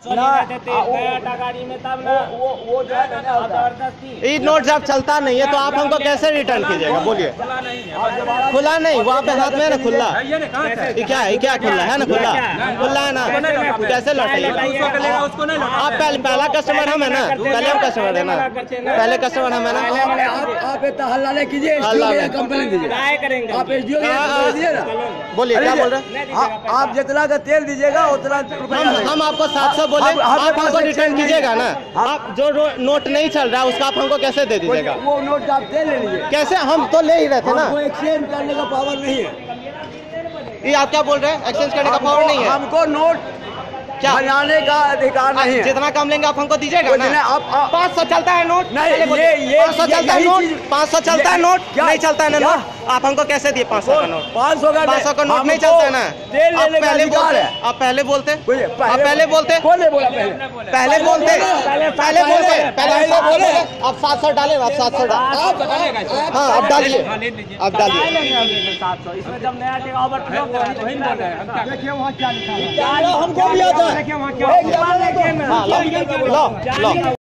ये नोट जब चलता नहीं है तो आप हमको कैसे रिटर्न कीजिएगा, बोलिए। खुला नहीं, वहाँ पे हाथ में है ना खुला, ये क्या है, क्या खुला है ना, खुला है ना, कैसे लौटाइए? आप पहला कस्टमर हम है ना, पहले हम कस्टमर है ना, पहले कस्टमर हम है ना। आप हल्ला नहीं कीजिए, कंप्लेन दीजिए, आप एसडीओ दीजिए ना। बोलिए क्या बोल रहे हैं? आप जितना का तेल दीजिएगा उतना हम आपको 700 बोले, आप हमको रिटर्न कीजिएगा ना। आप जो नोट नहीं चल रहा है उसका आप हमको कैसे दे दीजिएगा? वो नोट आप दे ले लीजिए। कैसे, हम तो ले ही रहे थे ना। वो एक्सचेंज करने का पावर नहीं है। ये आप क्या बोल रहे हैं? एक्सचेंज करने का पावर नहीं है। हमको नोट क्या बनाने का अधिकार नहीं है। जितना कम लेंगे आप हमको दीजिएगा ना। आप 500 चलता है नोट, नहीं, ये 500 चलता है नोट, 500 चलता है नोट, नहीं चलता है ना नोट। आप हमको कैसे दिए 500 का नोट? 500 का नोट नहीं चलता है ना। आप पहले बोलते, आप पहले बोलते, आप पहले बोलते, कौन ने बोला पहले? पहले बोलते, पहले बोलते, पहले बोले। आप 700 डाले, आप 700 डाले, हाँ आप डालिए, आप डालिए। 700 इसमें जब नया देखिए वहाँ क्या लिखा है, हमको भी आता है। हाँ लो लो लो।